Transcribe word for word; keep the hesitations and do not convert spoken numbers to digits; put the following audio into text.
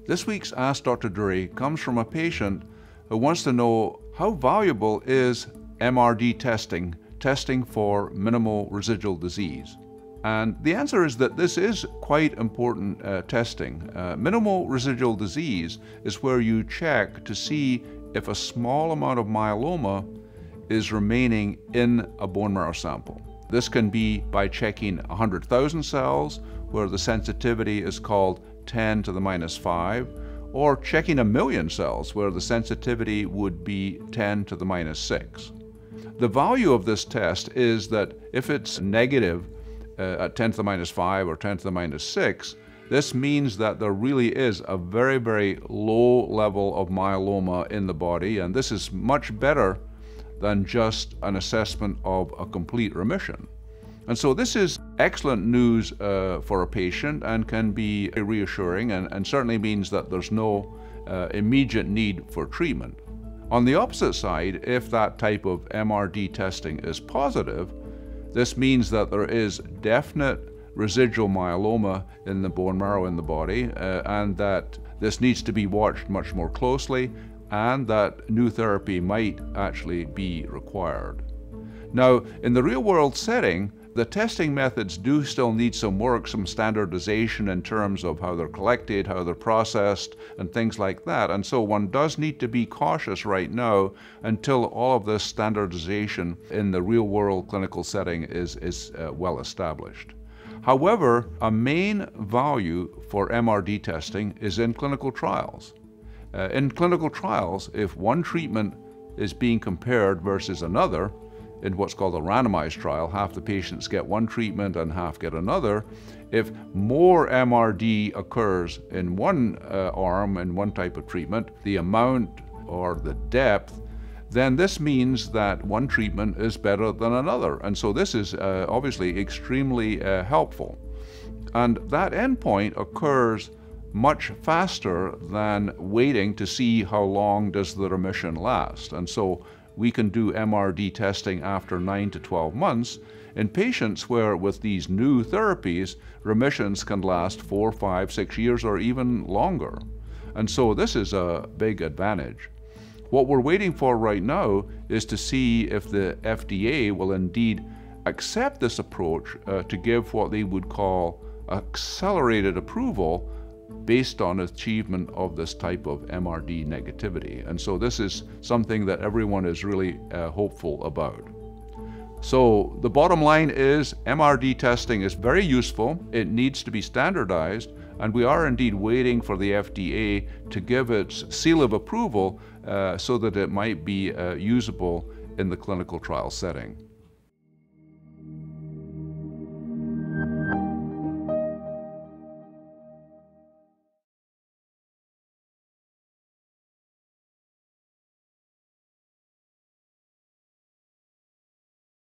This week's Ask Doctor Durie comes from a patient who wants to know how valuable is M R D testing, testing for minimal residual disease. And the answer is that this is quite important uh, testing. Uh, minimal residual disease is where you check to see if a small amount of myeloma is remaining in a bone marrow sample. This can be by checking one hundred thousand cells, where the sensitivity is called ten to the minus five, or checking a million cells, where the sensitivity would be ten to the minus six. The value of this test is that if it's negative uh, at ten to the minus five or ten to the minus six, this means that there really is a very, very low level of myeloma in the body, and this is much better than just an assessment of a complete remission. And so this is excellent news uh, for a patient and can be reassuring, and, and certainly means that there's no uh, immediate need for treatment. On the opposite side, if that type of M R D testing is positive, this means that there is definite residual myeloma in the bone marrow in the body, uh, and that this needs to be watched much more closely, and that new therapy might actually be required. Now, in the real-world setting, the testing methods do still need some work, some standardization in terms of how they're collected, how they're processed, and things like that. And so one does need to be cautious right now until all of this standardization in the real-world clinical setting is, is uh, well established. However, a main value for M R D testing is in clinical trials. Uh, in clinical trials, if one treatment is being compared versus another, in what's called a randomized trial, half the patients get one treatment and half get another. If more M R D occurs in one uh, arm, in one type of treatment, the amount or the depth, then this means that one treatment is better than another. And so this is uh, obviously extremely uh, helpful. And that endpoint occurs much faster than waiting to see how long does the remission last. And so we can do M R D testing after nine to twelve months in patients where with these new therapies, remissions can last four, five, six years or even longer. And so this is a big advantage. What we're waiting for right now is to see if the F D A will indeed accept this approach uh, to give what they would call accelerated approval based on achievement of this type of M R D negativity. And so this is something that everyone is really uh, hopeful about. So the bottom line is M R D testing is very useful. It needs to be standardized, and we are indeed waiting for the F D A to give its seal of approval uh, so that it might be uh, usable in the clinical trial setting.